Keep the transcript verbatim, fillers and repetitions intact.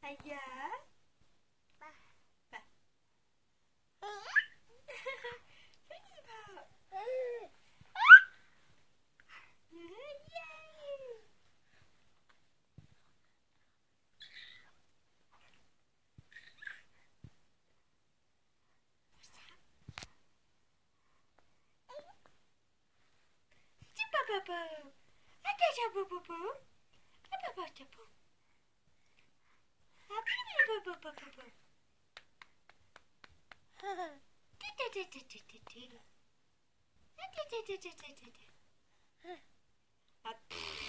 Ayah. Ba. Ba. Pergi, Pak. Yay. Cuba, Baba. Ada siapa, Baba? Apa, Baba? Apa ni, Baba, Baba? Tidak, tidak, tidak, tidak.